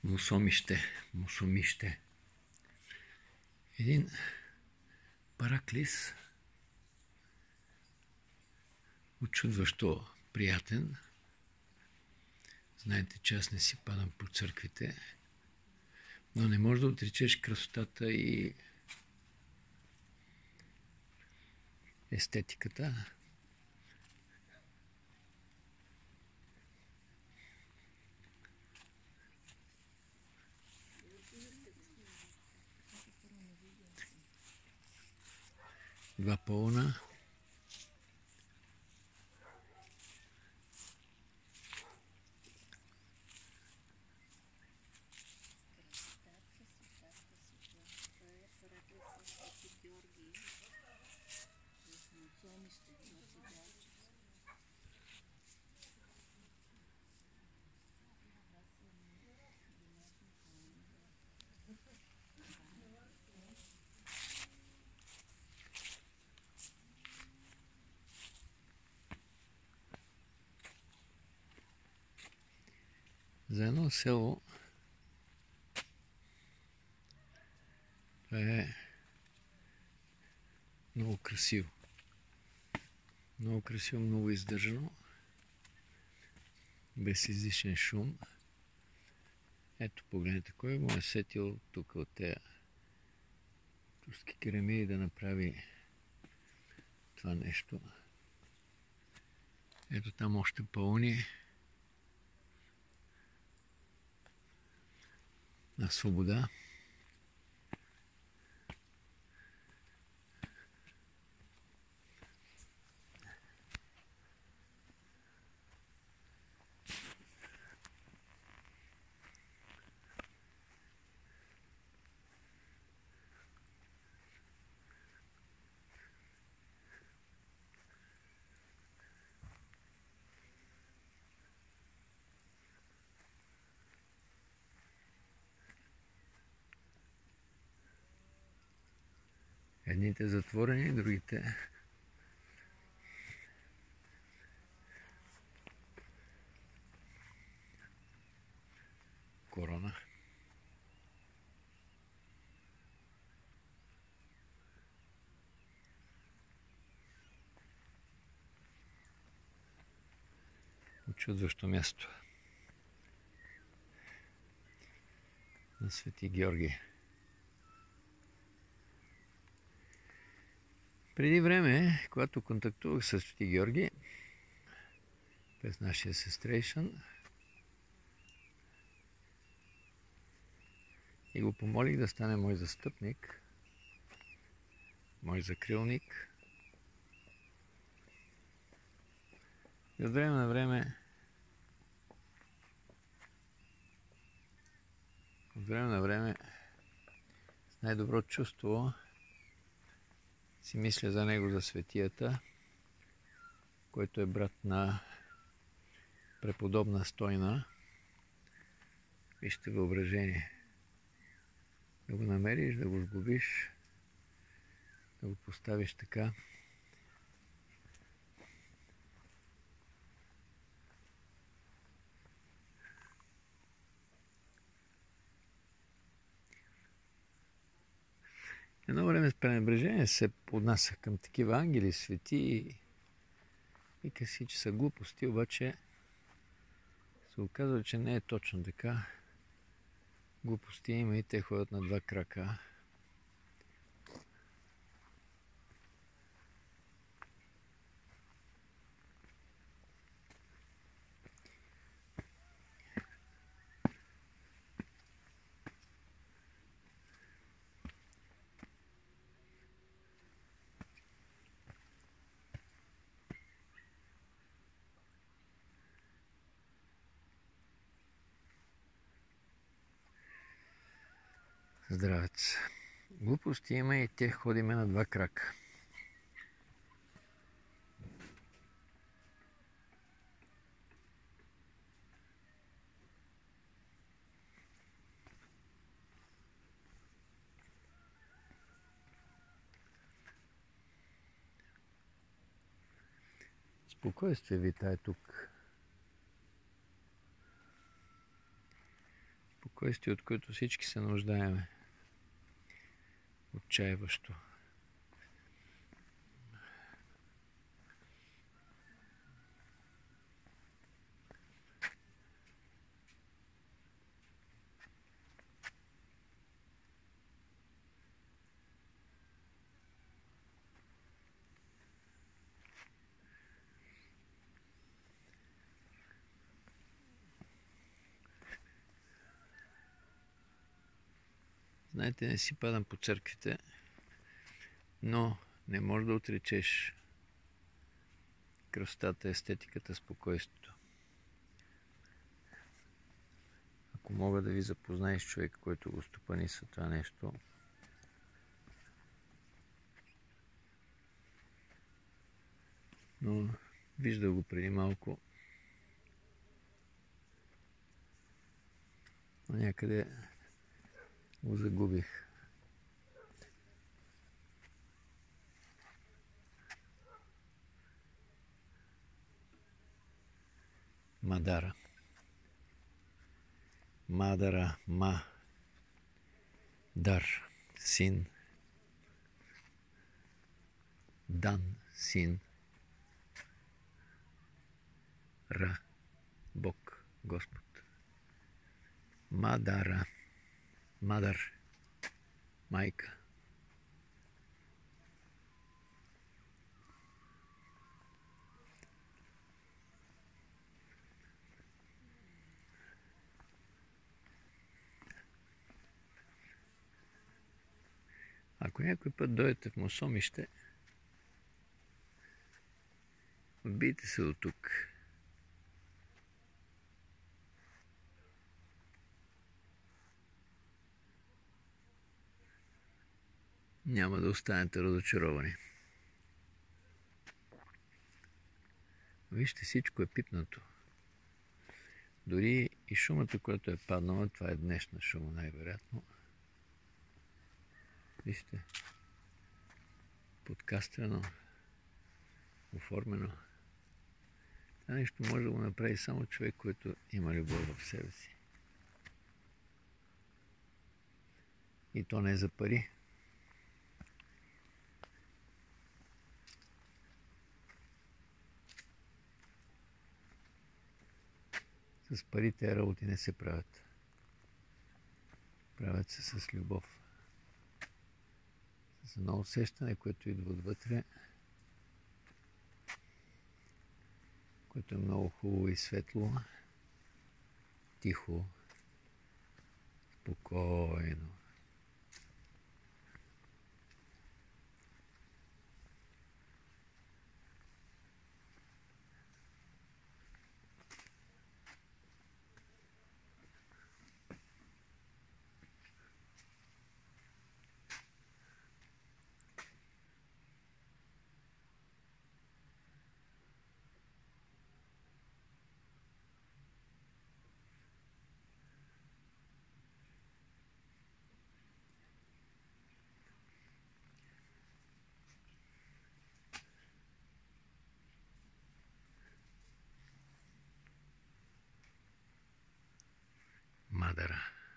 Мусомище, мусомище. Един параклис, очудващо приятен. Знаете, че аз не си падам по църквите, но не можеш да отречеш красотата и естетиката. Два пълна. За едно село това е много красиво. Много красиво, много издържано, без излишен шум. Ето, погледнете, кой го е сетил тук от тези турски керамиди да направи това нещо. Ето там още пълни на свобода. Едните затворени, другите корона. Очудващо място на Свети Георги. Преди време, когато контактувах с Свети Георги, през нашия сестрейшън, и го помолих да стане мой застъпник, мой закрилник. И от време на време, с най-добро чувство си мисля за него, за светията, който е брат на преподобна Стойна. Вижте въображение. Да го намериш, да го сглобиш, да го поставиш така. Едно време с пренебрежение се поднасях към такива ангели, свети и вика си, че са глупости, обаче се оказва, че не е точно така. Глупости има и те ходят на два крака. Здравец. Глупости има и те ходиме на два крака. Спокойствие витае тук. спокойствие, от което всички се нуждаеме. Отчаиващо. Знаете, не си падам по църквите, но не можеш да отречеш красотата, естетиката, спокойствието. Ако мога да ви запознаеш човек, който го стопанисва това нещо, но виждах го преди малко, но някъде го загубих. Мадара. Мадара, дар, син, дан, син, ра, Бог, Господ. Мадара, мадар, майка. Ако някой път дойдете в Мосомище, отбийте се до тук. Няма да останете разочаровани. Вижте, всичко е пипнато. Дори и шумата, която е паднала, това е днешна шума, най-вероятно. Вижте, подкастрено, оформено. Това нещо може да го направи само човек, който има любов в себе си. И то не е за пари. С пари тези работи не се правят. Правят се с любов. С едно усещане, което идва отвътре, което е много хубаво и светло, тихо, спокойно. Мадара.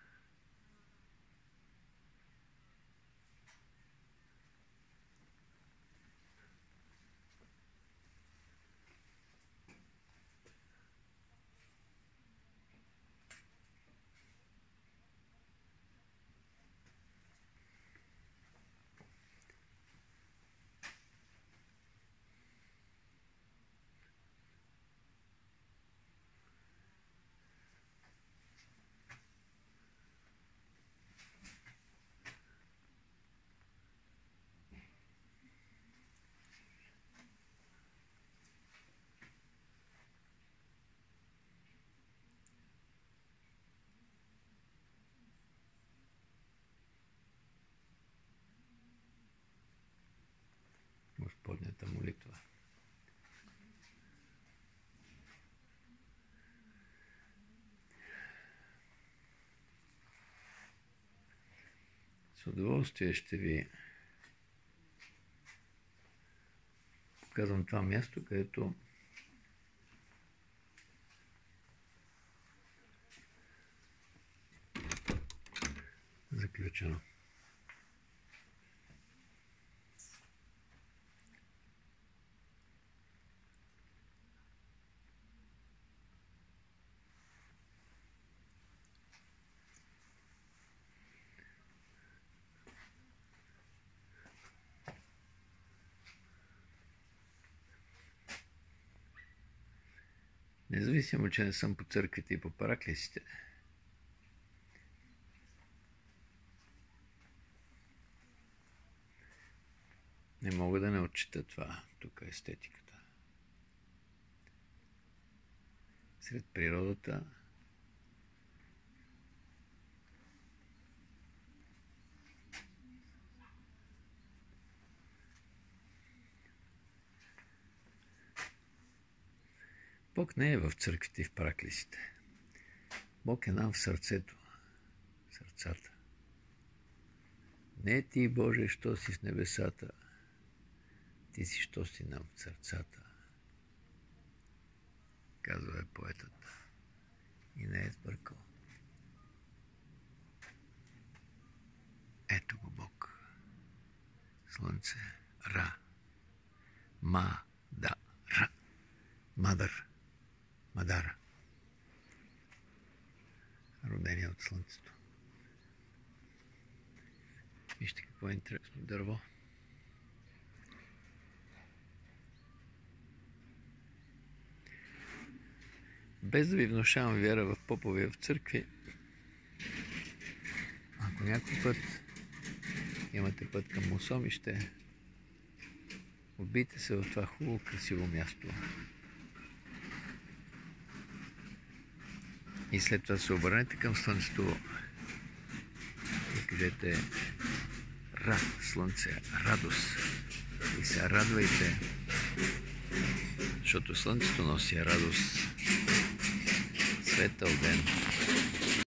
Господнята молитва. С удоволствие ще ви показвам това място, където изключено. Независимо, че не съм по църквите и по параклисите, не мога да не отчита това, тук естетиката. Сред природата Бог не е в църквите и в параклисите. Бог е нам в сърцето, сърцата. Не ти, Боже, що си в небесата, ти си, що си нам в сърцата, казва е поетът. И не е сбъркал. Ето го Бог. Слънце, Ра. Ма-да-ра. Мадър. Мадара. Родение от слънцето. Вижте какво е интересно дърво. Без да ви внушавам вяра в попове в църкви, ако някой път имате път към Мусомище, убийте се в това хубаво, красиво място. И след това се обърнете към слънцето и кажете: Ра, слънце, радост. И се радвайте, защото слънцето носи радост. Светъл ден.